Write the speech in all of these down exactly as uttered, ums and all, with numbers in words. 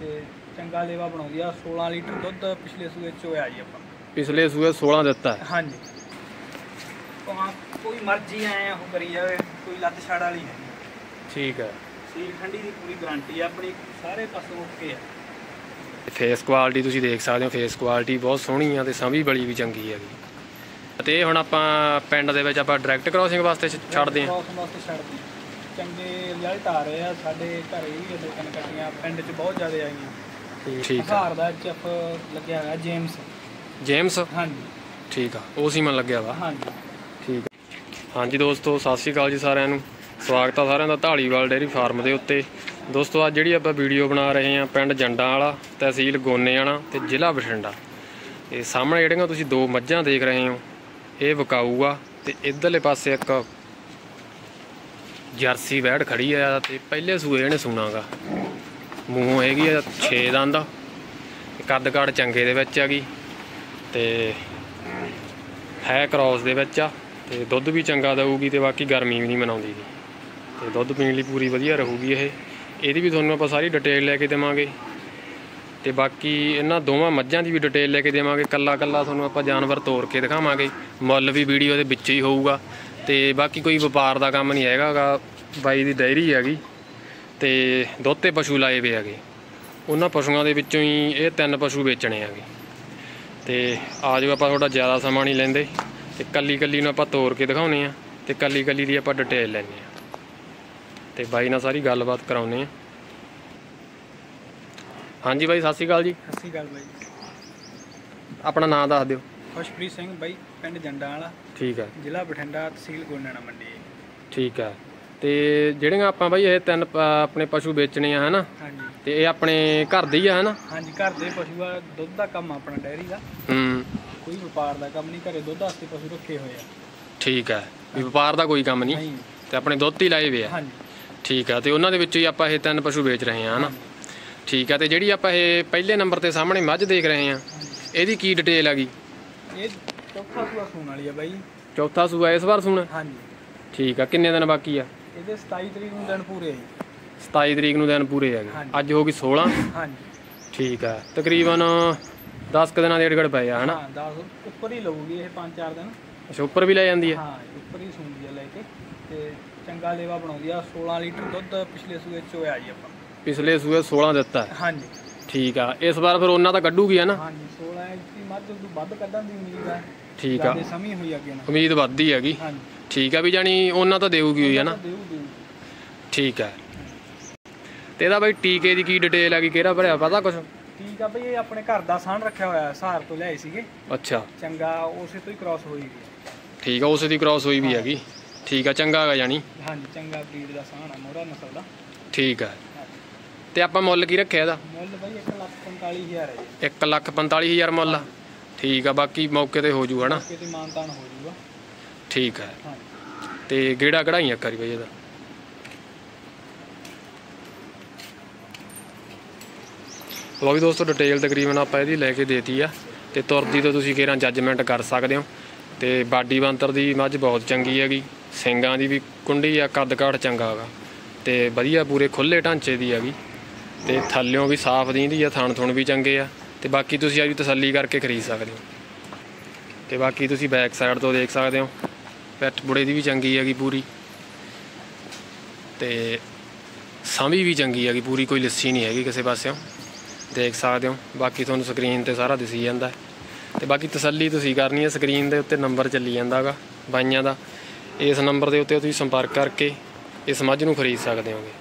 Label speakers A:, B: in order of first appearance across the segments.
A: ਤੇ ਚੰਗਾ ਲੇਵਾ ਬਣਾਉਂਦੀ ਆ। सोलह ਲੀਟਰ ਦੁੱਧ ਪਿਛਲੇ ਸੂਏ ਚ ਹੋਇਆ ਜੀ ਆਪਾਂ
B: ਪਿਛਲੇ ਸੂਏ सोलह ਦਿੱਤਾ ਹੈ।
A: ਹਾਂਜੀ ਭਾਵੇਂ ਕੋਈ ਮਰਜ਼ੀ ਆਏ ਉਹ ਕਰੀ ਜਾਵੇ, ਕੋਈ ਲੱਤ ਛੜ ਵਾਲੀ ਨਹੀਂ।
B: ਠੀਕ ਹੈ।
A: ਸੀਲ ਠੰਡੀ ਦੀ ਪੂਰੀ ਗਾਰੰਟੀ ਆ ਆਪਣੀ, ਸਾਰੇ ਪਾਸੋਂ ਓਕੇ ਆ।
B: ਫੇਸ ਕੁਆਲਿਟੀ ਤੁਸੀਂ ਦੇਖ ਸਕਦੇ ਹੋ, ਫੇਸ ਕੁਆਲਿਟੀ ਬਹੁਤ ਸੋਹਣੀ ਆ ਤੇ ਸੰਭੀ ਬਲੀ ਵੀ ਚੰਗੀ ਹੈਗੀ। ਤੇ ਹੁਣ ਆਪਾਂ ਪਿੰਡ ਦੇ ਵਿੱਚ ਆਪਾਂ ਡਾਇਰੈਕਟ ਕ੍ਰੋਸਿੰਗ ਵਾਸਤੇ ਛੱਡਦੇ ਹਾਂ।
A: ਕ੍ਰੋਸਿੰਗ ਵਾਸਤੇ ਛੱਡਦੇ ਹਾਂ। ਚੰਗੇ ਰਿਜ਼ਲਟ ਆ ਰਹੇ ਆ। ਸਾਡੇ ਘਰੇ ਵੀ ਦੋ ਤਿੰਨ ਕੱਟੀਆਂ ਪਿੰਡ 'ਚ ਬਹੁਤ ਜ਼ਿਆਦਾ ਆਈਆਂ।
B: ਠੀਕ ਹੈ।
A: ਹਜ਼ਾਰ ਦਾ ਚਿਪ ਲੱਗਿਆ ਹੋਇਆ ਜੇਮਸ।
B: ਜੇਮਸ
A: ਹਾਂਜੀ
B: ਠੀਕ ਆ, ਉਹ ਸੀਮਨ ਲੱਗਿਆ ਵਾ।
A: ਹਾਂਜੀ
B: ਠੀਕ ਆ। ਹਾਂਜੀ ਦੋਸਤੋ ਸਤਿ ਸ਼੍ਰੀ ਅਕਾਲ ਜੀ ਸਾਰਿਆਂ ਨੂੰ, ਸਵਾਗਤ ਆ ਸਾਰਿਆਂ ਦਾ ਢਾਲੀਵਾਲ ਡੇਅਰੀ ਫਾਰਮ ਦੇ ਉੱਤੇ। ਦੋਸਤੋ ਅੱਜ ਜਿਹੜੀ ਆਪਾਂ ਵੀਡੀਓ ਬਣਾ ਰਹੇ ਹਾਂ ਪਿੰਡ ਜੰਡਾਂ ਵਾਲਾ, ਤਹਿਸੀਲ ਗੋਨੇਆਣਾ ਤੇ ਜ਼ਿਲ੍ਹਾ ਬਠਿੰਡਾ। ਤੇ ਸਾਹਮਣੇ ਜਿਹੜੀਆਂ ਤੁਸੀਂ ਦੋ ਮੱਝਾਂ ਦੇਖ ਰਹੇ ਹੋ ਇਹ ਵਿਕਾਊ ਆ, ਤੇ ਇੱਧਰਲੇ ਪਾਸੇ ਇੱਕ ਜਰਸੀ ਵੈੜ ਖੜੀ ਆ ਤੇ ਪਹਿਲੇ ਸੂਏ ਇਹਨੇ ਸੂਣਾ ਗਾ। ਮੂੰਹ ਹੈਗੀ ਆ ਛੇ ਦੰਦ, ਕੱਦ ਕਾਠ ਚੰਗੇ ਦੇ ਵਿੱਚ ਹੈਗੀ ਤੇ ਹੈ ਕ੍ਰੋਸ ਦੇ ਵਿੱਚ ਆ, ਤੇ ਦੁੱਧ ਵੀ ਚੰਗਾ ਦਊਗੀ ਤੇ ਬਾਕੀ ਗਰਮੀ ਵੀ ਨਹੀਂ ਮਨਾਉਂਦੀ ਗੀ, ਤੇ ਦੁੱਧ ਪੀਣ ਲਈ ਪੂਰੀ ਵਧੀਆ ਰਹੂਗੀ। ਇਹ ਇਹਦੀ ਵੀ ਤੁਹਾਨੂੰ ਆਪਾਂ ਸਾਰੀ ਡਿਟੇਲ ਲੈ ਕੇ ਦੇਵਾਂਗੇ, ਤੇ ਬਾਕੀ ਇਹਨਾਂ ਦੋਵਾਂ ਮੱਝਾਂ ਦੀ ਵੀ ਡਿਟੇਲ ਲੈ ਕੇ ਦੇਵਾਂਗੇ। ਕੱਲਾ ਕੱਲਾ ਤੁਹਾਨੂੰ ਆਪਾਂ ਜਾਨਵਰ ਤੋੜ ਕੇ ਦਿਖਾਵਾਂਗੇ। ਮੁੱਲ ਵੀ ਵੀਡੀਓ ਦੇ ਵਿੱਚ ਹੀ ਹੋਊਗਾ, ਤੇ ਬਾਕੀ ਕੋਈ ਵਪਾਰ ਦਾ ਕੰਮ ਨਹੀਂ ਹੈਗਾ ਗਾ। ਬਾਈ ਦੀ ਡਾਇਰੀ ਹੈਗੀ ਤੇ ਦੁੱਧ ਤੇ ਪਸ਼ੂ ਲਾਏ ਵੇ ਹੈਗੇ, ਉਹਨਾਂ ਪਸ਼ੂਆਂ ਦੇ ਵਿੱਚੋਂ ਹੀ ਇਹ ਤਿੰਨ ਪਸ਼ੂ ਵੇਚਣੇ ਹੈਗੇ। ਤੇ ਆ ਜਾਓ, ਆਪਾਂ ਥੋੜਾ ਜ਼ਿਆਦਾ ਸਮਾਂ ਨਹੀਂ ਲੈਂਦੇ, ਤੇ ਕੱਲੀ ਕੱਲੀ ਨੂੰ ਆਪਾਂ ਤੋੜ ਕੇ ਦਿਖਾਉਂਦੇ ਆ, ਤੇ ਕੱਲੀ ਕੱਲੀ ਦੀ ਆਪਾਂ ਡਿਟੇਲ ਲੈਂਦੇ ਆ, ਤੇ ਬਾਈ ਨਾਲ ਸਾਰੀ ਗੱਲਬਾਤ ਕਰਾਉਂਦੇ ਆ। ਹਾਂਜੀ ਬਾਈ ਸਤਿ ਸ਼੍ਰੀ ਅਕਾਲ ਜੀ।
A: ਸਤਿ ਸ਼੍ਰੀ ਅਕਾਲ ਬਾਈ।
B: ਆਪਣਾ ਨਾਮ ਦੱਸ ਦਿਓ।
A: ਖੁਸ਼ਪ੍ਰੀਤ ਸਿੰਘ ਬਾਈ, ਪਿੰਡ ਜੰਡਾਂ ਵਾਲਾ।
B: ਠੀਕ ਹੈ।
A: ਜ਼ਿਲ੍ਹਾ ਬਠਿੰਡਾ, ਤਹਿਸੀਲ ਗੋਨੇਆਣਾ ਮੰਡੀ।
B: ਠੀਕ ਹੈ। ਤੇ ਜਿਹੜੀਆਂ ਆਪਾਂ ਬਾਈ ਇਹ ਤਿੰਨ ਆਪਣੇ ਪਸ਼ੂ ਵੇਚਣੇ ਆ ਹਨਾ,
A: ਹਾਂਜੀ,
B: ਤੇ ਇਹ ਆਪਣੇ ਘਰ ਦੇ ਹੀ ਆ ਹਨਾ?
A: ਹਾਂਜੀ ਘਰ ਦੇ ਪਸ਼ੂ ਆ। ਦੁੱਧ ਦਾ ਕੰਮ ਆਪਣਾ ਡੈਰੀ ਦਾ।
B: ਹੂੰ।
A: ਕੋਈ ਵਪਾਰ ਦਾ ਕੰਮ ਨਹੀਂ, ਘਰੇ ਦੁੱਧ ਵਾਸਤੇ ਪਸ਼ੂ ਰੱਖੇ ਹੋਏ ਆ।
B: ਠੀਕ ਹੈ, ਵੀ ਵਪਾਰ ਦਾ ਕੋਈ ਕੰਮ ਨਹੀਂ, ਤੇ ਆਪਣੇ ਦੁੱਧ ਹੀ ਲਾਏ ਵੇ ਆ।
A: ਹਾਂਜੀ
B: ਠੀਕ ਆ, ਤੇ ਉਹਨਾਂ ਦੇ ਵਿੱਚੋਂ ਹੀ ਆਪਾਂ ਇਹ ਤਿੰਨ ਪਸ਼ੂ ਵੇਚ ਰਹੇ ਹਾਂ ਹਨਾ। ਠੀਕ ਆ। ਤੇ ਜਿਹੜੀ ਆਪਾਂ ਇਹ ਪਹਿਲੇ ਨੰਬਰ ਤੇ ਸਾਹਮਣੇ ਮੱਝ ਦੇਖ ਰਹੇ ਹਾਂ ਇਹਦੀ ਕੀ ਡਿਟੇਲ ਹੈਗੀ?
A: ਇਹ ਚੌਥਾ ਸੂਆ ਸੂਣ ਵਾਲੀ ਆ ਬਾਈ।
B: ਚੌਥਾ ਸੂਆ ਇਸ ਵਾਰ ਸੂਣਾ?
A: ਹਾਂਜੀ।
B: ਠੀਕ ਆ। ਕਿੰਨੇ ਦਿਨ ਬਾਕੀ ਆ?
A: ਇਹਦੇ ਸਤਾਈ ਤਰੀਕ ਨੂੰ ਦਿਨ ਪੂਰੇ ਆ ਜੀ।
B: ਸਤਾਈ ਤਰੀਕ ਨੂੰ ਦਿਨ ਪੂਰੇ ਹੈਗੇ। ਅੱਜ ਹੋ ਗਈ ਸੋਲਾਂ।
A: ਹਾਂਜੀ
B: ਠੀਕ ਆ। ਤਕਰੀਬਨ ਦਸ ਕੁ ਦਿਨਾਂ ਦੇ ਏੜ ਗੜ ਪਏ ਆ ਹਨਾ?
A: ਹਾਂ ਦਸ ਉੱਪਰ ਹੀ ਲਊਗੀ ਇਹ, ਪੰਜ ਚਾਰ ਦਿਨ।
B: ਅੱਛਾ, ਉੱਪਰ ਵੀ ਲੈ ਜਾਂਦੀ ਹੈ?
A: ਹਾਂ ਉੱਪਰ ਹੀ ਸੂਣਦੀ ਆ ਲੈ ਕੇ, ਤੇ ਚੰਗਾ ਲੇਵਾ ਬਣਾਉਂਦੀ ਆ। सोलह ਲੀਟਰ ਦੁੱਧ ਪਿਛਲੇ ਸੂਏ ਚ ਹੋਇਆ ਜੀ ਆਪਾਂ।
B: ਪਿਛਲੇ ਸੂਏ सोलह ਦਿੱਤਾ?
A: ਹਾਂਜੀ।
B: ਠੀਕ ਆ। ਇਸ ਵਾਰ ਫਿਰ ਉਹਨਾਂ ਤਾਂ ਕੱਢੂਗੀ ਹੈ ਨਾ?
A: ਹਾਂਜੀ सोलह ਇੰਚੀ ਮੱਝ ਤੋਂ ਵੱਧ ਕੱਢਣ ਦੀ ਉਮੀਦ ਆ।
B: ਠੀਕ ਆ,
A: ਸਮੀ ਹੋਈ ਅੱਗੇ ਨਾ,
B: ਉਮੀਦ ਵੱਧਦੀ ਹੈਗੀ।
A: ਹਾਂਜੀ
B: ਠੀਕ ਆ, ਵੀ ਜਾਨੀ ਉਹਨਾਂ ਤਾਂ ਦੇਊਗੀ ਹੋਈ ਹੈ ਨਾ?
A: ਦੇਊ ਦੇਊ।
B: ਠੀਕ ਹੈ। ਤੇ ਇਹਦਾ ਬਾਈ ਟੀਕੇ ਦੀ ਕੀ ਡਿਟੇਲ ਹੈਗੀ, ਕਿਹੜਾ ਭਰਿਆ ਪਤਾ ਕੁਛ?
A: ਠੀਕ ਆ ਬਈ, ਇਹ ਆਪਣੇ ਘਰ ਦਾ ਸਾਨ ਰੱਖਿਆ ਹੋਇਆ, ਸਹਾਰ ਤੋਂ ਲਿਆਏ ਸੀਗੇ।
B: ਅੱਛਾ।
A: ਚੰਗਾ ਉਸੇ ਤੋਂ ਹੀ ਕ੍ਰਾਸ ਹੋਈ ਵੀ।
B: ਠੀਕ ਆ, ਉਸੇ ਦੀ ਕ੍ਰਾਸ ਹੋਈ ਵੀ ਹੈਗੀ। ਠੀਕ ਆ, ਚੰਗਾ ਹੈਗਾ ਜਾਨੀ?
A: ਹਾਂਜੀ ਚੰਗਾ ਬਰੀਡ ਦਾ ਸਾਨ ਆ, ਮੋਹਰਾ ਨਸਲ ਦਾ।
B: ਠੀਕ ਹੈ। ਤੇ ਆਪਾਂ ਮੁੱਲ ਕੀ ਰੱਖਿਆ ਇਹਦਾ?
A: ਮੁੱਲ ਬਈ ਇੱਕ ਲੱਖ ਪੰਤਾਲੀ ਹਜ਼ਾਰ ਹੈ ਜੀ।
B: ਇੱਕ ਲੱਖ ਪੰਤਾਲੀ ਹਜ਼ਾਰ ਮੁੱਲ ਆ? ਠੀਕ ਆ, ਬਾਕੀ ਮੌਕੇ ਤੇ ਹੋ ਜੂ ਹਨਾ?
A: ਮੌਕੇ ਤੇ ਮਾਨਤਾਨ ਹੋ ਜੂਗਾ।
B: ਠੀਕ ਹੈ।
A: ਹਾਂਜੀ।
B: ਤੇ ਗੇੜਾ ਕਢਾਈਆਂ ਕਰੀ ਬਈ ਇਹਦਾ? ਲਓ ਵੀ ਦੋਸਤੋ, ਡਿਟੇਲ ਤਕਰੀਬਨ ਆਪਾਂ ਇਹਦੀ ਲੈ ਕੇ ਦੇਤੀ ਆ, ਤੇ ਤੁਰਦੀ ਤੋਂ ਤੁਸੀਂ ਕਿਹੜਾ ਜੱਜਮੈਂਟ ਕਰ ਸਕਦੇ ਹੋ। ਤੇ ਬਾਡੀ ਬੰਤਰ ਦੀ ਮੱਝ ਬਹੁਤ ਚੰਗੀ ਹੈਗੀ, ਸਿੰਗਾਂ ਦੀ ਵੀ ਕੁੰਡੀ ਆ, ਕੱਦ ਕਾਠ ਚੰਗਾ ਹੈਗਾ, ਤੇ ਵਧੀਆ ਪੂਰੇ ਖੁੱਲੇ ਢਾਂਚੇ ਦੀ ਹੈਗੀ, ਤੇ ਥੱਲਿਓਂ ਵੀ ਸਾਫ਼ ਦੀਂਦੀ ਆ, ਥਣ ਥੁਣ ਵੀ ਚੰਗੇ ਆ, ਤੇ ਬਾਕੀ ਤੁਸੀਂ ਆਪਣੀ ਤਸੱਲੀ ਕਰਕੇ ਖਰੀਦ ਸਕਦੇ ਹੋ। ਤੇ ਬਾਕੀ ਤੁਸੀਂ ਬੈਕ ਸਾਈਡ ਤੋਂ ਦੇਖ ਸਕਦੇ ਹੋ, ਪਿੱਠ ਬੁੜੇ ਦੀ ਵੀ ਚੰਗੀ ਹੈਗੀ ਪੂਰੀ, ਤੇ ਸਾਂਭੀ ਵੀ ਚੰਗੀ ਹੈਗੀ ਪੂਰੀ, ਕੋਈ ਲੱਸੀ ਨਹੀਂ ਹੈਗੀ ਕਿਸੇ ਪਾਸਿਓਂ, ਦੇਖ ਸਕਦੇ ਹੋ। ਬਾਕੀ ਤੁਹਾਨੂੰ ਸਕਰੀਨ ਤੇ ਸਾਰਾ ਦਿਸੀ ਜਾਂਦਾ, ਤੇ ਬਾਕੀ ਤਸੱਲੀ ਤੁਸੀਂ ਕਰਨੀ ਹੈ। ਸਕਰੀਨ ਦੇ ਉੱਤੇ ਨੰਬਰ ਚੱਲੀ ਜਾਂਦਾ ਹੈਗਾ ਬਾਈਆਂ ਦਾ, ਇਸ ਨੰਬਰ ਦੇ ਉੱਤੇ ਤੁਸੀਂ ਸੰਪਰਕ ਕਰਕੇ ਇਸ ਮੱਝ ਨੂੰ ਖਰੀਦ ਸਕਦੇ ਹੋਗੇ।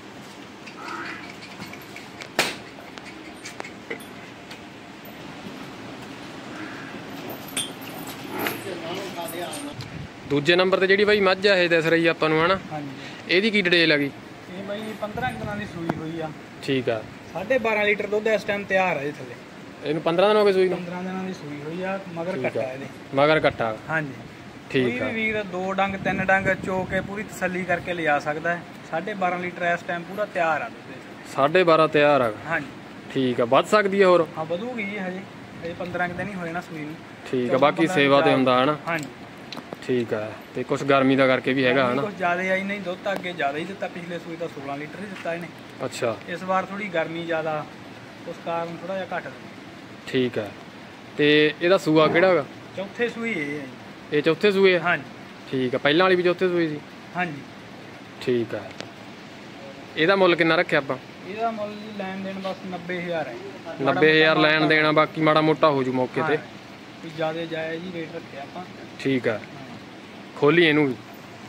B: ਦੂਜੇ ਨੰਬਰ ਤੇ ਜਿਹੜੀ ਬਾਈ ਮੱਝ ਆ ਇਹ ਦਿਸ ਰਹੀ ਆਪਾਂ ਨੂੰ ਹਨਾ, ਇਹਦੀ ਕੀ ਡਿਟੇਲ ਹੈਗੀ?
A: ਇਹ ਬਾਈ ਪੰਦਰਾਂ ਦਿਨਾਂ ਦੀ ਸੂਈ ਹੋਈ ਆ।
B: ਠੀਕ ਆ।
A: ਸਾਢੇ ਬਾਰਾਂ ਲੀਟਰ ਦੁੱਧ ਇਸ ਟਾਈਮ ਤਿਆਰ ਆ ਜੀ ਥੱਲੇ।
B: ਇਹਨੂੰ ਪੰਦਰਾਂ ਦਿਨ ਹੋ ਗਏ ਸੂਈ ਨੂੰ?
A: ਪੰਦਰਾਂ ਦਿਨਾਂ ਦੀ ਸੂਈ ਹੋਈ ਆ, ਮਗਰ ਕੱਟਾ ਇਹਦੇ।
B: ਮਗਰ ਕੱਟਾ? ਹਾਂਜੀ। ਠੀਕ ਆ।
A: ਕੋਈ ਵੀ ਵੀਰ ਦੋ ਡੰਗ ਤਿੰਨ ਡੰਗ ਚੋ ਕੇ ਪੂਰੀ ਤਸੱਲੀ ਕਰਕੇ ਲਿਜਾ ਸਕਦਾ ਹੈ। ਸਾਢੇ ਬਾਰਾਂ ਲੀਟਰ ਇਸ ਟਾਈਮ ਪੂਰਾ ਤਿਆਰ ਆ ਦੁੱਧ।
B: ਸਾਢੇ ਬਾਰਾਂ ਤਿਆਰ ਆ?
A: ਹਾਂਜੀ।
B: ਠੀਕ ਆ। ਵੱਧ ਸਕਦੀ ਆ ਹੋਰ?
A: ਹਾਂ ਵਧੂਗੀ ਜੀ, ਹਜੇ ਹਜੇ ਪੰਦਰਾਂ ਦਿਨ ਹੀ ਹੋਏ ਨਾ ਸੂਈ ਨੂੰ।
B: ਠੀਕ ਆ। ਬਾਕੀ ਸੇਵਾ ਤੇ ਹੁੰਦਾ ਹੈ ਨਾ?
A: ਹਾਂਜੀ।
B: ਠੀਕ ਆ। ਤੇ ਕੁਝ ਗਰਮੀ ਦਾ ਕਰਕੇ ਵੀ ਹੈਗਾ ਹਨਾ?
A: ਕੁਝ ਜ਼ਿਆਦਾ ਆਈ ਨਹੀਂ, ਦੁੱਧ ਅੱਗੇ ਜ਼ਿਆਦਾ ਹੀ ਦਿੱਤਾ। ਪਿਛਲੇ ਸੂਈ ਤਾਂ सोलह ਲੀਟਰ ਹੀ ਦਿੱਤਾ ਇਹਨੇ।
B: ਅੱਛਾ।
A: ਇਸ ਵਾਰ ਥੋੜੀ ਗਰਮੀ ਜ਼ਿਆਦਾ ਉਸ ਕਾਰਨ ਥੋੜਾ ਜਿਹਾ ਘੱਟ।
B: ਠੀਕ ਹੈ। ਤੇ ਇਹਦਾ ਸੂਆ ਕਿਹੜਾ ਹੈਗਾ?
A: ਚੌਥੇ ਸੂਈ ਇਹ ਹੈ ਜੀ।
B: ਇਹ ਚੌਥੇ ਸੂਏ?
A: ਹਾਂਜੀ।
B: ਠੀਕ ਹੈ। ਪਹਿਲਾਂ ਵਾਲੀ ਵੀ ਚੌਥੇ ਸੂਏ ਸੀ?
A: ਹਾਂਜੀ।
B: ਠੀਕ ਹੈ। ਇਹਦਾ ਮੁੱਲ ਕਿੰਨਾ ਰੱਖਿਆ ਆਪਾਂ?
A: ਇਹਦਾ ਮੁੱਲ ਲੈਣ ਦੇਣ ਬਸ ਨੱਬੇ ਹਜ਼ਾਰ ਹੈ।
B: ਨੱਬੇ ਹਜ਼ਾਰ ਲੈਣ ਦੇਣਾ, ਬਾਕੀ ਮਾੜਾ ਮੋਟਾ ਹੋ ਜੂ ਮੌਕੇ ਤੇ।
A: ਕੋਈ ਜ਼ਿਆਦਾ ਜਾਇਜ਼ ਹੀ ਰੇਟ ਰੱਖਿਆ ਆਪਾਂ।
B: ਠੀਕ ਹੈ। ਖੋਲੀ ਇਹਨੂੰ ਵੀ।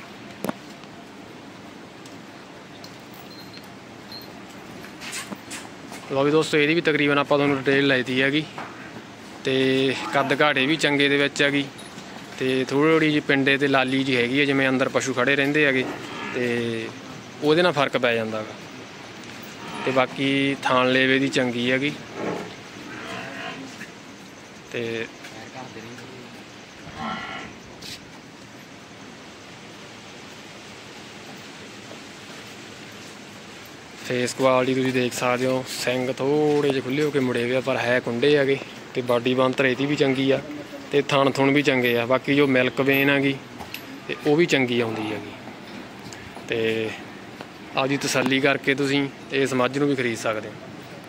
B: ਲਓ ਵੀ ਦੋਸਤੋ, ਇਹਦੀ ਵੀ ਤਕਰੀਬਨ ਆਪਾਂ ਤੁਹਾਨੂੰ ਡਿਟੇਲ ਲਾਈਤੀ ਹੈਗੀ। ਤੇ ਕੱਦ ਘਾੜੇ ਵੀ ਚੰਗੇ ਦੇ ਵਿੱਚ ਹੈਗੀ। ਤੇ ਥੋੜੀ ਜਿਹੀ ਪਿੰਡੇ ਤੇ ਲਾਲੀ ਜੀ ਹੈਗੀ ਹੈ, ਜਿਵੇਂ ਅੰਦਰ ਪਸ਼ੂ ਖੜੇ ਰਹਿੰਦੇ ਹੈਗੇ ਤੇ ਉਹਦੇ ਨਾਲ ਫਰਕ ਪੈ ਜਾਂਦਾ ਗਾ। ਤੇ ਬਾਕੀ ਥਾਣ ਲੇਵੇ ਦੀ ਚੰਗੀ ਹੈਗੀ। ਤੇ ਫੇਸ ਕੁਆਲਿਟੀ ਤੁਸੀਂ ਦੇਖ ਸਕਦੇ ਹੋ। ਸਿੰਘ ਥੋੜੇ ਜਿਹੇ ਖੁੱਲੇ ਹੋ ਕੇ ਮੁੜੇ ਗਏ, ਪਰ ਹੈ ਕੁੰਡੇ ਹੈਗੇ। ਤੇ ਬਾਡੀ ਬਣਤਰ ਇਹਦੀ ਵੀ ਚੰਗੀ ਆ, ਤੇ ਥਣ ਥੁਣ ਵੀ ਚੰਗੇ ਆ। ਬਾਕੀ ਜੋ ਮਿਲਕ ਵੇਨ ਹੈਗੀ ਤੇ ਉਹ ਵੀ ਚੰਗੀ ਆਉਂਦੀ ਹੈਗੀ। ਤੇ ਆਪਦੀ ਤਸੱਲੀ ਕਰਕੇ ਤੁਸੀਂ ਇਸ ਮੱਝ ਨੂੰ ਵੀ ਖਰੀਦ ਸਕਦੇ ਹੋ।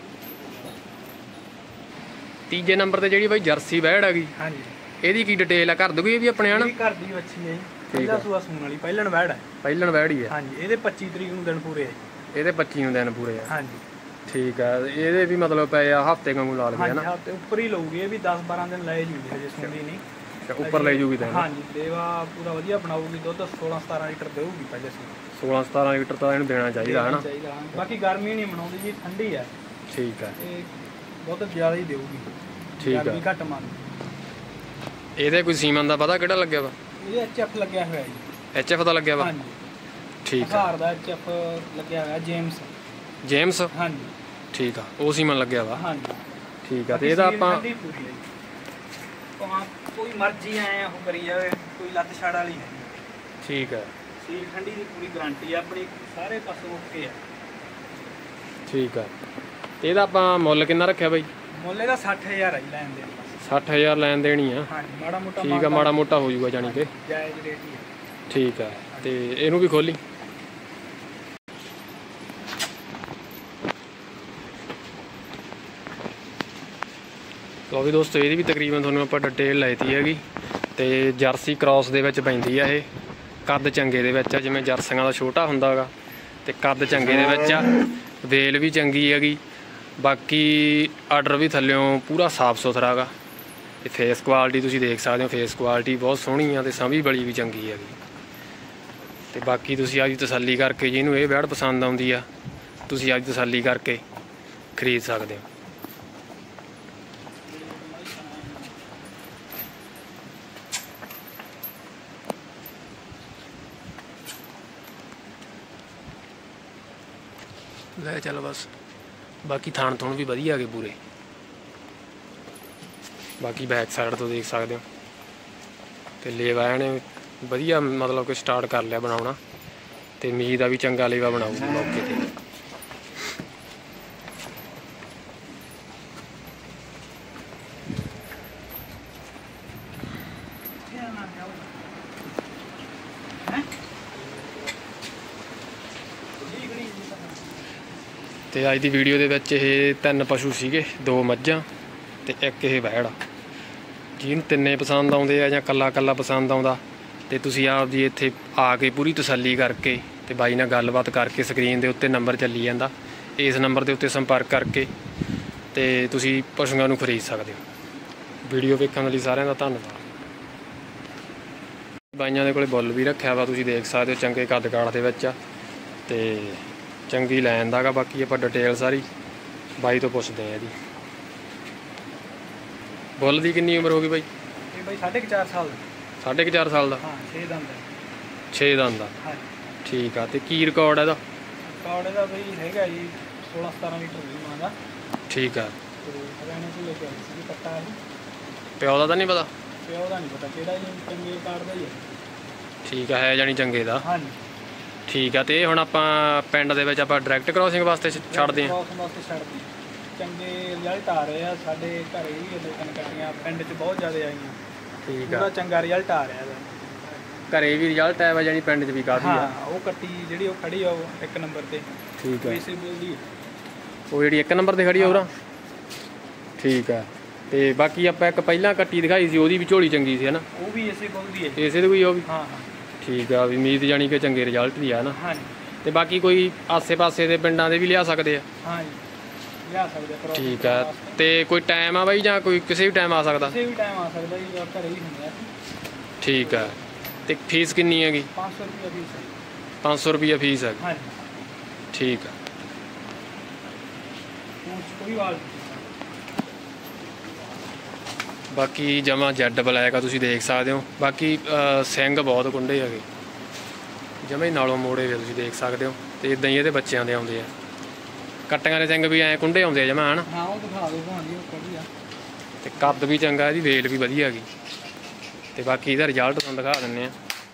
B: ਤੀਜੇ ਨੰਬਰ ਤੇ ਜਿਹੜੀ ਬਾਈ ਜਰਸੀ ਵੈੜ ਹੈਗੀ,
A: ਹਾਂਜੀ,
B: ਇਹਦੀ ਕੀ ਡਿਟੇਲ ਆ? ਘਰ ਦੀ ਇਹ ਵੀ ਆਪਣੇ ਹਨਾ?
A: ਘਰ ਦੀ ਵੱਛੀ ਹੈ ਜੀ। ਪਹਿਲਾ ਸੂਆ ਸੂਣ ਵਾਲੀ ਪਹਿਲਣ ਵੈੜ ਹੈ।
B: ਪਹਿਲਣ ਵੈੜ ਹੀ ਹੈ।
A: ਹਾਂਜੀ। ਇਹਦੇ ਪੱਚੀ ਤਰੀਕ ਨੂੰ ਦਿਨ ਪੂਰੇ ਹੈ।
B: ਇਹਦੇ ਪੱਚੀ ਨੂੰ ਦਿਨ ਪੂਰੇ ਆ।
A: ਹਾਂਜੀ।
B: ਠੀਕ ਆ। ਇਹਦੇ ਵੀ ਮਤਲਬ ਪਏ ਆ ਹਫ਼ਤੇ ਵਾਂਗੂ ਲਾ ਲਵੇ ਹਨਾ?
A: ਹਾਂਜੀ, ਹਫ਼ਤੇ ਉੱਪਰ ਹੀ ਲਊਗੀ। ਇਹ ਵੀ ਦਸ ਬਾਰਾਂ ਦਿਨ ਲੈ ਜੂਗੀ, ਹਜੇ ਸੁਣਦੀ ਨਹੀਂ।
B: ਉੱਪਰ ਲੈ ਜੂਗੀ ਤਾਂ?
A: ਹਾਂਜੀ। ਦੇਵਾ ਪੂਰਾ ਵਧੀਆ ਬਣਾਊਗੀ। ਦੁੱਧ ਸੋਲਾਂ ਸਤਾਰਾਂ ਲੀਟਰ ਦੇਊਗੀ ਪਹਿਲੇ ਸੂਏ।
B: ਸੋਲਾਂ ਸਤਾਰਾਂ ਲੀਟਰ ਤਾਂ ਇਹਨੂੰ ਦੇਣਾ ਚਾਹੀਦਾ ਹਨਾ?
A: ਬਾਕੀ ਗਰਮੀ ਨਹੀਂ ਬਣਾਉਂਦੀ ਜੀ, ਠੰਡੀ ਹੈ।
B: ਠੀਕ ਹੈ।
A: ਇਹ ਦੁੱਧ ਜ਼ਿਆਦਾ ਹੀ ਦੇਊਗੀ।
B: ਠੀਕ
A: ਗਰਮੀ
B: ਆ।
A: ਘੱਟ ਮੰਨ।
B: ਇਹਦੇ ਕੋਈ ਸੀਮਨ ਦਾ ਪਤਾ ਕਿਹੜਾ ਲੱਗਿਆ ਵਾ?
A: ਇਹ ਐਚ ਐਫ ਲੱਗਿਆ ਹੋਇਆ ਜੀ।
B: ਐਚ ਐਫ ਦਾ ਲੱਗਿਆ ਵਾ?
A: ਹਾਂਜੀ।
B: ਠੀਕ ਆ।
A: ਹਜ਼ਾਰ ਦਾ ਐਚ ਐਫ ਲੱਗਿਆ ਹੋਇਆ। ਜੇਮਸ।
B: ਜੇਮਸ?
A: ਹਾਂਜੀ।
B: ਠੀਕ ਆ। ਉਹ ਸੀਮਨ ਲੱਗਿਆ ਵਾ?
A: ਹਾਂਜੀ।
B: ਠੀਕ ਆ। ਤੇ ਇਹਦਾ ਆਪਾਂ
A: ਕੋਈ ਮਰਜ਼ੀ ਆਏ ਉਹ ਕਰੀ ਜਾਵੇ, ਕੋਈ ਲੱਤ ਛੜ ਵਾਲੀ ਨਹੀਂ।
B: ਠੀਕ ਹੈ।
A: ਸੀਲ ਠੰਡੀ ਦੀ ਪੂਰੀ ਗਾਰੰਟੀ ਆ ਆਪਣੀ, ਸਾਰੇ ਪਾਸੋਂ ਓਕੇ ਆ।
B: ਠੀਕ ਆ। ਤੇ ਇਹਦਾ ਆਪਾਂ ਮੁੱਲ ਕਿੰਨਾ ਰੱਖਿਆ ਬਾਈ?
A: ਮੁੱਲ ਇਹਦਾ ਸੱਠ ਹਜ਼ਾਰ ਹੈ ਜੀ ਲੈਣ ਦੇਣ।
B: ਸੱਠ ਹਜ਼ਾਰ ਲੈਣ ਦੇਣੀ ਆ?
A: ਹਾਂਜੀ। ਮਾੜਾ ਮੋਟਾ
B: ਠੀਕ ਆ। ਮਾੜਾ ਮੋਟਾ ਹੋ ਜਾਊਗਾ ਜਾਣੀ ਕਿ?
A: ਜਾਇਜ਼ ਰੇਟ ਹੀ ਹੈ।
B: ਠੀਕ ਆ। ਤੇ ਇਹਨੂੰ ਵੀ ਖੋਲੀ। ਲਓ ਵੀ ਦੋਸਤੋ, ਇਹਦੀ ਵੀ ਤਕਰੀਬਨ ਤੁਹਾਨੂੰ ਆਪਾਂ ਡਿਟੇਲ ਲਾਈਤੀ ਹੈਗੀ। ਤੇ ਜਰਸੀ ਕ੍ਰਾਸ ਦੇ ਵਿੱਚ ਪੈਂਦੀ ਆ ਇਹ। ਕੱਦ ਚੰਗੇ ਦੇ ਵਿੱਚ ਆ, ਜਿਵੇਂ ਜਰਸੀਆਂ ਦਾ ਛੋਟਾ ਹੁੰਦਾ ਹੈਗਾ ਤੇ ਕੱਦ ਚੰਗੇ ਦੇ ਵਿੱਚ ਆ। ਵੇਲ ਵੀ ਚੰਗੀ ਹੈਗੀ। ਬਾਕੀ ਆਰਡਰ ਵੀ ਥੱਲਿਓਂ ਪੂਰਾ ਸਾਫ ਸੁਥਰਾ ਹੈਗਾ। ਤੇ ਫੇਸ ਕੁਆਲਿਟੀ ਤੁਸੀਂ ਦੇਖ ਸਕਦੇ ਹੋ। ਫੇਸ ਕੁਆਲਿਟੀ ਬਹੁਤ ਸੋਹਣੀ ਆ ਤੇ ਸੰਭੀ ਬਲੀ ਵੀ ਚੰਗੀ ਹੈਗੀ। ਤੇ ਬਾਕੀ ਤੁਸੀਂ ਆਪਦੀ ਤਸੱਲੀ ਕਰਕੇ, ਜਿਹਨੂੰ ਇਹ ਵੈੜ ਪਸੰਦ ਆਉਂਦੀ ਆ, ਤੁਸੀਂ ਆਪਦੀ ਤਸੱਲੀ ਕਰਕੇ ਖਰੀਦ ਸਕਦੇ ਹੋ। ਲੈ ਚੱਲ ਬਸ। ਬਾਕੀ ਥਾਣ ਥੁਣ ਵੀ ਵਧੀਆ ਹੈਗੇ ਪੂਰੇ। ਬਾਕੀ ਬੈਕ ਸਾਈਡ ਤੋਂ ਦੇਖ ਸਕਦੇ ਹੋ। ਤੇ ਲੇਵਾ ਇਹਨੇ ਵਧੀਆ ਮਤਲਬ ਕਿ ਸਟਾਰਟ ਕਰ ਲਿਆ ਬਣਾਉਣਾ। ਤੇ ਮੀਂਹ ਦਾ ਵੀ ਚੰਗਾ ਲੇਵਾ ਬਣਾਊਗੀ ਮੌਕੇ ਤੇ। ਤੇ ਅੱਜ ਦੀ ਵੀਡੀਓ ਦੇ ਵਿੱਚ ਇਹ ਤਿੰਨ ਪਸ਼ੂ ਸੀਗੇ, ਦੋ ਮੱਝਾਂ ਤੇ ਇੱਕ ਇਹ ਵੈੜ। ਜਿਹਨੂੰ ਤਿੰਨੇ ਪਸੰਦ ਆਉਂਦੇ ਆ ਜਾਂ ਕੱਲਾ ਕੱਲਾ ਪਸੰਦ ਆਉਂਦਾ, ਤੇ ਤੁਸੀਂ ਆਪਦੀ ਇੱਥੇ ਆ ਕੇ ਪੂਰੀ ਤਸੱਲੀ ਕਰਕੇ ਤੇ ਬਾਈ ਨਾਲ ਗੱਲਬਾਤ ਕਰਕੇ, ਸਕਰੀਨ ਦੇ ਉੱਤੇ ਨੰਬਰ ਚੱਲੀ ਜਾਂਦਾ, ਇਸ ਨੰਬਰ ਦੇ ਉੱਤੇ ਸੰਪਰਕ ਕਰਕੇ ਤੇ ਤੁਸੀਂ ਪਸ਼ੂਆਂ ਨੂੰ ਖਰੀਦ ਸਕਦੇ ਹੋ। ਵੀਡੀਓ ਵੇਖਣ ਲਈ ਸਾਰਿਆਂ ਦਾ ਧੰਨਵਾਦ। ਬਾਈਆਂ ਦੇ ਕੋਲੇ ਬੁੱਲ ਵੀ ਰੱਖਿਆ ਵਾ, ਤੁਸੀਂ ਦੇਖ ਸਕਦੇ ਹੋ। ਚੰਗੇ ਕੱਦ ਕਾਠ ਦੇ ਵਿੱਚ ਆ ਤੇ ਚੰਗੀ ਲੈਣ ਦਾ ਗਾ। ਬਾਕੀ ਆਪਾਂ ਡਿਟੇਲ ਸਾਰੀ ਬਾਈ ਤੋਂ ਪੁੱਛਦੇ ਆ ਇਹਦੀ। ਬੁੱਲ ਦੀ ਕਿੰਨੀ ਉਮਰ ਹੋ ਗਈ ਬਾਈ?
A: ਇਹ ਬਾਈ ਸਾਢੇ ਕੁ ਚਾਰ ਸਾਲ ਦਾ।
B: ਸਾਢੇ ਕੁ ਚਾਰ ਸਾਲ ਦਾ?
A: ਹਾਂ। ਛੇ ਦੰਦ ਦਾ।
B: ਛੇ ਦੰਦ ਦਾ?
A: ਹਾਂ।
B: ਠੀਕ ਆ। ਤੇ ਕੀ ਰਿਕਾਰਡ ਇਹਦਾ?
A: ਰਿਕਾਰਡ ਇਹਦਾ ਬਈ ਹੈਗਾ ਜੀ ਸੋਲਾਂ ਸਤਾਰਾਂ ਲੀਟਰ ਵੀ ਮਾਂ ਦਾ।
B: ਠੀਕ ਆ।
A: ਤੇ ਹਰਿਆਣੇ ਤੋਂ ਲੈ ਕੇ ਆਈ ਸੀ ਕੱਟਾ ਇਹ।
B: ਪਿਓ ਦਾ ਤਾਂ ਨਹੀਂ ਪਤਾ?
A: ਪਿਓ ਦਾ ਨਹੀਂ ਪਤਾ ਕਿਹੜਾ ਜੀ, ਚੰਗੇ ਕਾਰਡ ਦਾ ਹੀ ਹੈ।
B: ਠੀਕ ਆ। ਹੈ ਜਾਣੀ ਚੰਗੇ ਦਾ?
A: ਹਾਂਜੀ।
B: ਠੀਕ ਆ। ਤੇ ਇਹ ਹੁਣ ਆਪਾਂ ਪਿੰਡ ਦੇ ਵਿੱਚ ਆਪਾਂ ਡਾਇਰੈਕਟ ਕ੍ਰਾਸਿੰਗ ਵਾਸਤੇ ਛੱਡਦੇ ਹਾਂ?
A: ਕ੍ਰਾਸਿੰਗ ਵਾਸਤੇ ਛੱਡਦੇ। ਚੰਗੇ ਰਿਜ਼ਲਟ ਆ ਰਹੇ ਆ। ਸਾਡੇ ਘਰੇ ਵੀ ਦੋ ਤਿੰਨ ਕੱਟੀਆਂ ਪਿੰਡ 'ਚ ਬਹੁਤ ਜ਼ਿਆਦਾ ਆਈਆਂ।
B: ਠੀਕ
A: ਪੂਰਾ
B: ਆ।
A: ਚੰਗਾ ਰਿਜ਼ਲਟ ਆ ਰਿਹਾ ਇਹਦਾ।
B: ਘਰੇ ਵੀ ਰਿਜ਼ਲਟ ਆਇਆ ਵਾ ਜਾਨੀ ਪਿੰਡ 'ਚ ਵੀ ਕਾਫੀ ਆ?
A: ਹਾਂ। ਉਹ ਕੱਟੀ ਜਿਹੜੀ ਉਹ ਖੜੀ ਆ ਉਹ ਇੱਕ ਨੰਬਰ ਤੇ।
B: ਠੀਕ ਆ।
A: ਇਸੇ ਬੋਲਦੀ
B: ਉਹ ਜਿਹੜੀ ਇੱਕ ਨੰਬਰ ਤੇ ਖੜੀ ਆ ਉਹਦਾ? ਠੀਕ ਆ। ਤੇ ਬਾਕੀ ਆਪਾਂ ਇੱਕ ਪਹਿਲਾਂ ਕੱਟੀ ਦਿਖਾਈ ਸੀ, ਉਹਦੀ ਵੀ ਝੋਲੀ ਚੰਗੀ ਸੀ ਹੈ ਨਾ?
A: ਉਹ ਵੀ ਇਸੇ ਕੋਲ ਦੀ ਹੈ।
B: ਇਸੇ ਦੀ ਕੋਈ ਉਹ ਵੀ?
A: ਹਾਂ ਹਾਂ
B: ਠੀਕ ਆ, ਵੀ ਉਮੀਦ ਜਾਣੀ ਕਿ ਚੰਗੇ ਰਿਜ਼ਲਟ ਦੀ ਆ ਨਾ।
A: ਹਾਂਜੀ।
B: ਤੇ ਬਾਕੀ ਕੋਈ ਆਸੇ-ਪਾਸੇ ਦੇ ਪਿੰਡਾਂ ਦੇ ਵੀ ਲਿਆ ਸਕਦੇ ਆ?
A: ਹਾਂਜੀ ਲਿਆ ਸਕਦੇ ਆ।
B: ਠੀਕ ਆ। ਤੇ ਕੋਈ ਟਾਈਮ ਆ ਬਾਈ ਜਾਂ ਕੋਈ ਕਿਸੇ ਵੀ ਟਾਈਮ ਆ ਸਕਦਾ?
A: ਕਿਸੇ ਵੀ ਟਾਈਮ ਆ ਸਕਦਾ ਜੀ, ਘਰੇ ਹੀ ਹੁੰਦੇ ਆ।
B: ਠੀਕ ਆ। ਤੇ ਫੀਸ ਕਿੰਨੀ ਹੈਗੀ?
A: ਪੰਜ ਸੌ ਰੁਪਏ ਫੀਸ ਹੈ।
B: ਪੰਜ ਸੌ ਰੁਪਈਆ ਫੀਸ ਹੈ?
A: ਹਾਂਜੀ
B: ਠੀਕ ਆ।
A: ਕੋਈ ਵਾਲ
B: ਬਾਕੀ ਜਮਾ ਜੈਡ ਬਲੈਕ ਆ, ਤੁਸੀਂ ਦੇਖ ਸਕਦੇ ਹੋ। ਬਾਕੀ ਸਿੰਘ ਬਹੁਤ ਕੁੰਡੇ ਹੈਗੇ, ਜਮਾ ਹੀ ਨਾਲੋਂ ਮੋੜੇ ਵੇ, ਤੁਸੀਂ ਦੇਖ ਸਕਦੇ ਹੋ। ਤੇ ਇਦਾਂ ਹੀ ਇਹਦੇ ਬੱਚਿਆਂ ਦੇ ਆਉਂਦੇ ਆ, ਕੱਟੀਆਂ ਦੇ ਸਿੰਘ ਵੀ ਐਂ ਕੁੰਡੇ ਆਉਂਦੇ ਆ ਜਮਾ, ਹਨਾ?
A: ਹਾਂ ਉਹ ਦਿਖਾ ਦਿਓ ਭਾਂਜੀ, ਉਹ ਕੱਢੀ ਆ।
B: ਤੇ ਕੱਦ ਵੀ ਚੰਗਾ, ਇਹਦੀ ਵੇਲ ਵੀ ਵਧੀਆ ਹੈਗੀ। ਤੇ ਬਾਕੀ ਇਹਦਾ ਰਿਜ਼ਲਟ ਤੁਹਾਨੂੰ ਦਿਖਾ ਦਿੰਦੇ ਆ।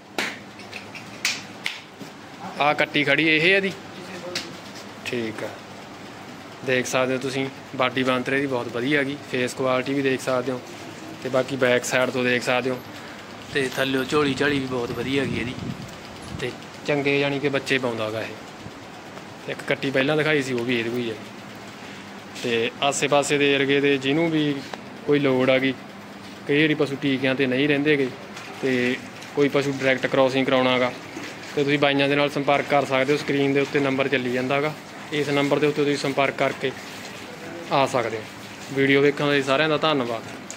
B: ਆਹ ਕੱਟੀ ਖੜੀ ਇਹ ਇਹਦੀ? ਠੀਕ ਆ, ਦੇਖ ਸਕਦੇ ਹੋ ਤੁਸੀਂ। ਬਾਡੀ ਬਾਂਤਰੇ ਦੀ ਬਹੁਤ ਵਧੀਆ ਹੈਗੀ, ਫੇਸ ਕੁਆਲਿਟੀ ਵੀ ਦੇਖ ਸਕਦੇ ਹੋ। ਤੇ ਬਾਕੀ ਬੈਕ ਸਾਈਡ ਤੋਂ ਦੇਖ ਸਕਦੇ ਹੋ। ਤੇ ਥੱਲੇ ਝੋਲੀ ਝਾਲੀ ਵੀ ਬਹੁਤ ਵਧੀਆ ਹੈਗੀ ਇਹਦੀ। ਤੇ ਚੰਗੇ ਯਾਨੀ ਕਿ ਬੱਚੇ ਪਾਉਂਦਾ ਹੈਗਾ ਇਹ। ਤੇ ਇੱਕ ਕੱਟੀ ਪਹਿਲਾਂ ਦਿਖਾਈ ਸੀ, ਉਹ ਵੀ ਇਹਦੇ ਕੋਈ ਹੈ। ਤੇ ਆਸੇ-ਪਾਸੇ ਦੇ ਏਰੀਏ ਦੇ ਜਿਹਨੂੰ ਵੀ ਕੋਈ ਲੋੜ ਆ ਗਈ, ਕਈ ਵਾਰੀ ਪਸ਼ੂ ਟੀਕਿਆਂ ਤੇ ਨਹੀਂ ਰਹਿੰਦੇ ਗੇ, ਤੇ ਕੋਈ ਪਸ਼ੂ ਡਾਇਰੈਕਟ ਕ੍ਰੋਸਿੰਗ ਕਰਾਉਣਾ ਗਾ, ਤੇ ਤੁਸੀਂ ਬਾਈਆਂ ਦੇ ਨਾਲ ਸੰਪਰਕ ਕਰ ਸਕਦੇ ਹੋ। ਸਕਰੀਨ ਦੇ ਉੱਤੇ ਨੰਬਰ ਚੱਲੀ ਜਾਂਦਾ ਹੈਗਾ, ਇਸ ਨੰਬਰ ਦੇ ਉੱਤੇ ਤੁਸੀਂ ਸੰਪਰਕ ਕਰਕੇ ਆ ਸਕਦੇ ਹੋ। ਵੀਡੀਓ ਵੇਖਣ ਲਈ ਸਾਰਿਆਂ ਦਾ ਧੰਨਵਾਦ।